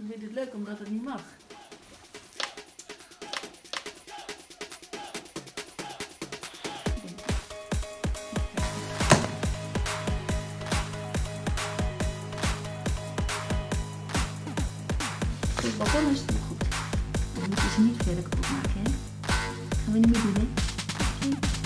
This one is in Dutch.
Je vindt het leuk omdat het niet mag. Het balkon is toch goed. Dan moeten ze niet verder kapot maken, hè? Gaan we niet meer doen, hè?